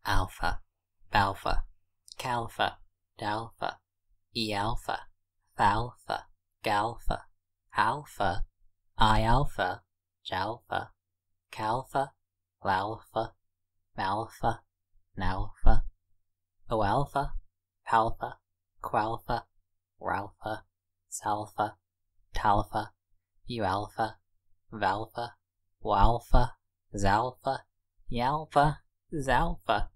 alpha, balpha, calpha, dalpha, e-alpha, thalpha, galpha, alpha, I-alpha, jalpha, calpha, lalpha, malpha, nalpha, o-alpha, palpha, qualpha, ralpha, salpha, talpha, u-alpha, valpha, walpha, zalpha, yalpha, zalpha.